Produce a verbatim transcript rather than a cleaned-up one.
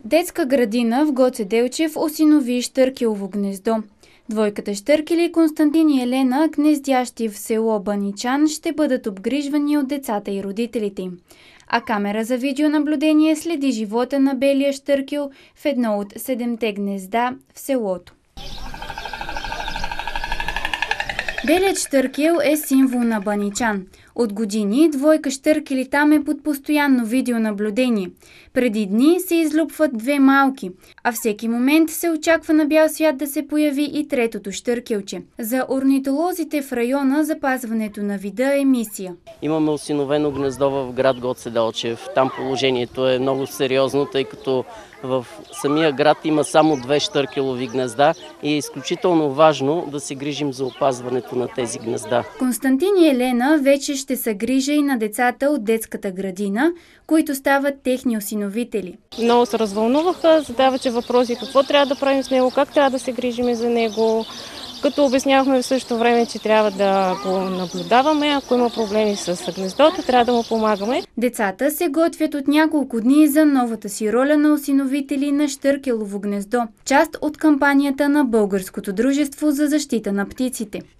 Детска градина в Гоце Делчев осинови щъркелово гнездо. Двойката щъркели Константин и Елена, гнездящи в село Баничан, ще бъдат обгрижвани от децата и родителите им. А камера за видеонаблюдение следи живота на белия щъркел в едно от седемте гнезда в селото. Белият щъркел е символ на Баничан. От години двойка щъркели там е под постоянно видеонаблюдение. Преди дни се излюпват две малки, а всеки момент се очаква на бял свят да се появи и третото щъркелче. За орнитолозите в района запазването на вида е мисия. Имаме осиновено гнездо в град Гоце Делчев. Там положението е много сериозно, тъй като в самия град има само две щъркелови гнезда и е изключително важно да се грижим за опазването на тези гнезда. Константин и Елена вече ще са грижа и на децата от детската градина, които стават техни осиновители. Много се развълнуваха, задаваха въпроси какво трябва да правим с него, как трябва да се грижим за него, като обяснявахме в същото време, че трябва да го наблюдаваме. Ако има проблеми с гнездото, трябва да му помагаме. Децата се готвят от няколко дни за новата си роля на осиновители на щъркелово гнездо, част от кампанията на Българското дружество за защита на птиците.